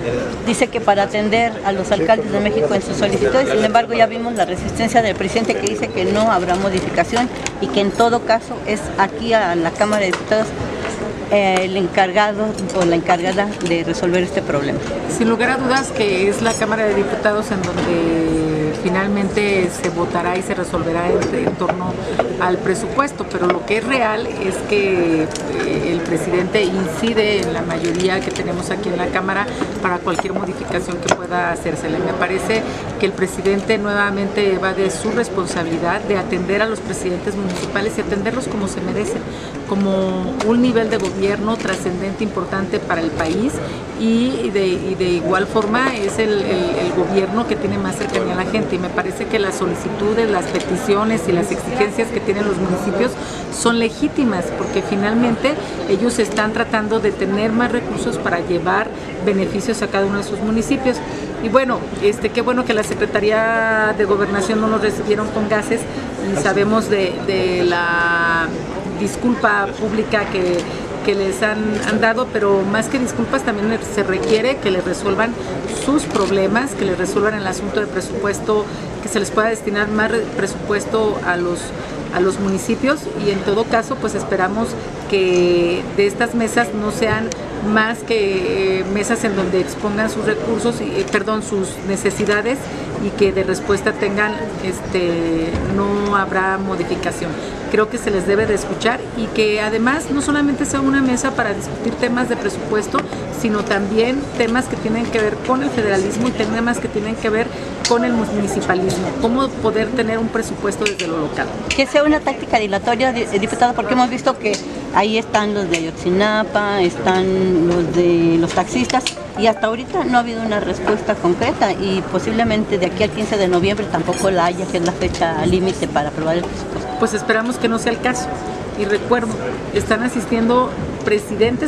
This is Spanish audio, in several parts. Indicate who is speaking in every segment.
Speaker 1: dice que para atender a los alcaldes de México en sus solicitudes. Sin embargo, ya vimos la resistencia del presidente, que dice que no habrá modificación y que en todo caso es aquí a la Cámara de Diputados el encargado o la encargada de resolver este problema.
Speaker 2: Sin lugar a dudas que es la Cámara de Diputados en donde finalmente se votará y se resolverá en torno al presupuesto, pero lo que es real es que el presidente incide en la mayoría que tenemos aquí en la Cámara para cualquier modificación que pueda hacérsele. Me parece que el presidente nuevamente va de su responsabilidad de atender a los presidentes municipales y atenderlos como se merecen, como un nivel de gobierno trascendente, importante para el país, y de igual forma es el gobierno que tiene más cercanía a la gente. Y me parece que las solicitudes, las peticiones y las exigencias que tienen los municipios son legítimas, porque finalmente ellos están tratando de tener más recursos para llevar beneficios a cada uno de sus municipios. Y bueno, qué bueno que la Secretaría de Gobernación no nos recibieron con gases, y sabemos de la disculpa pública que les han dado, pero más que disculpas también se requiere que les resuelvan sus problemas, que les resuelvan el asunto de presupuesto, que se les pueda destinar más presupuesto a los municipios, y en todo caso pues esperamos que de estas mesas no sean más que mesas en donde expongan sus recursos, sus necesidades, y que de respuesta tengan, no habrá modificación. Creo que se les debe de escuchar, y que además no solamente sea una mesa para discutir temas de presupuesto, sino también temas que tienen que ver con el federalismo y temas que tienen que ver con el municipalismo, cómo poder tener un presupuesto desde lo local.
Speaker 1: Que sea una táctica dilatoria, diputada, porque hemos visto que ahí están los de Ayotzinapa, están los de los taxistas, y hasta ahorita no ha habido una respuesta concreta, y posiblemente de aquí al 15 de noviembre tampoco la haya, que es la fecha límite para aprobar el presupuesto.
Speaker 2: Pues esperamos que no sea el caso. Y recuerdo, están asistiendo presidentes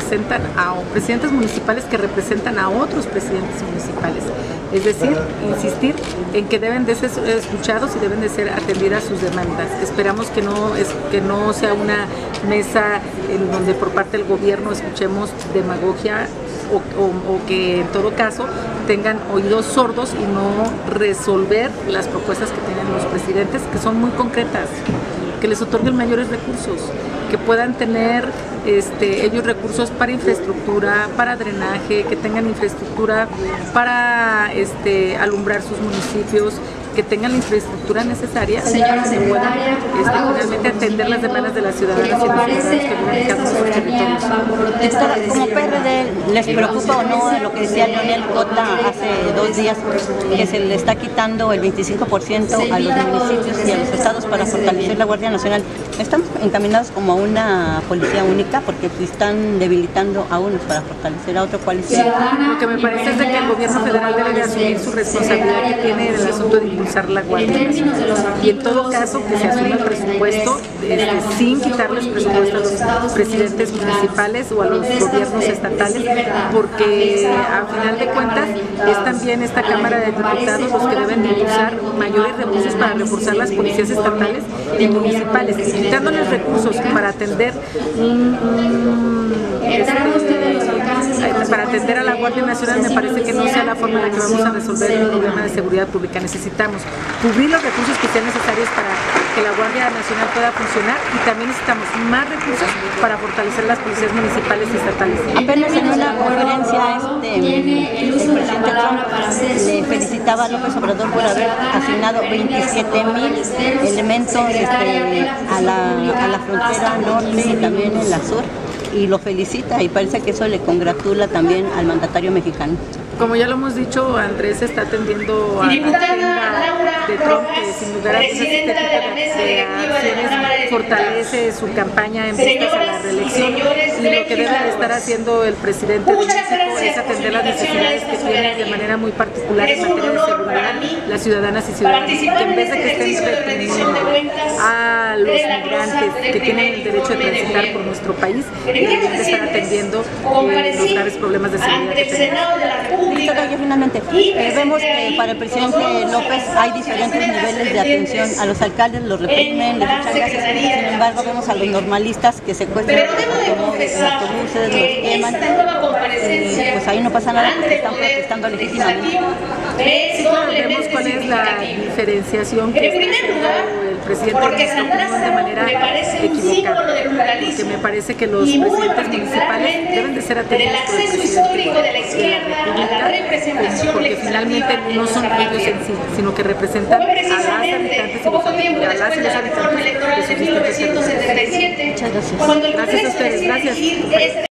Speaker 2: municipales que representan a otros presidentes municipales. Es decir, insistir en que deben de ser escuchados y deben de ser atendidas sus demandas. Esperamos que no sea una mesa en donde por parte del gobierno escuchemos demagogia, o que en todo caso tengan oídos sordos y no resolver las propuestas que tienen los presidentes, que son muy concretas, que les otorguen mayores recursos, que puedan tener ellos recursos para infraestructura, para drenaje, que tengan infraestructura para alumbrar sus municipios, que tengan la infraestructura necesaria para que puedan finalmente atender las demandas de las ciudadanas y los ciudadanos que viven en cada uno de sus territorios.
Speaker 1: Como PRD, ¿les preocupa o no lo que decía Leonel Cota hace 2 días, que se le está quitando el 25% a los municipios y a los estados para fortalecer la Guardia Nacional? ¿Estamos encaminados como a una policía única, porque están debilitando a unos para fortalecer a otro? ¿Cuál es?
Speaker 2: Lo que me parece es de que el gobierno federal debe de asumir su responsabilidad que tiene en el asunto de impulsar la Guardia Nacional, y en todo caso que se asuma el presupuesto sin quitarles presupuesto a los presidentes municipales o a los gobiernos estatales, porque a final de cuentas es también esta Cámara de Diputados los que deben de impulsar mayores recursos para reforzar las policías estatales y municipales, y quitándoles recursos para atender para atender a la Guardia Nacional. Me parece que no sea la forma en la que vamos a resolver el problema de seguridad pública. Necesitamos cubrir los recursos que sean necesarios para que la Guardia Nacional pueda funcionar, y también necesitamos más recursos para fortalecer las policías municipales y estatales.
Speaker 1: Apenas en una conferencia el presidente Trump le felicitaba a López Obrador por haber asignado 27,000 elementos a la frontera norte y también en la sur, y lo felicita, y parece que eso le congratula también al mandatario mexicano.
Speaker 2: Como ya lo hemos dicho, Andrés está atendiendo a la agenda de Trump, que sin lugar a dudas este tipo de acciones fortalece su campaña en vistas a la reelección, y lo que debe de estar haciendo el presidente de México es atender las necesidades que tienen de manera muy particular en materia de seguridad las ciudadanas y ciudadanos, que en vez de que estén reteniendo a los migrantes que tienen el derecho de transitar por nuestro país, deben de estar atendiendo los graves problemas de seguridad que tenemos.
Speaker 1: contestar yo finalmente. Vemos que para el presidente López hay diferentes niveles de atención. A los alcaldes los reprimen, les echan gases. Sin embargo, vemos a los normalistas que secuestran los autobuses, los queman. Pues ahí no pasa nada porque están protestando legítimamente.
Speaker 2: Sí, claro, vemos cuál es la diferenciación que está haciendo el presidente de manera equivocada, porque me parece que los presidentes municipales deben de ser atendidos por el presidente de la República, porque finalmente no son ellos en sí, sino que representan a las habitantes y los habitantes de sus distintos territorios.
Speaker 1: Muchas gracias.
Speaker 2: Gracias a ustedes, gracias.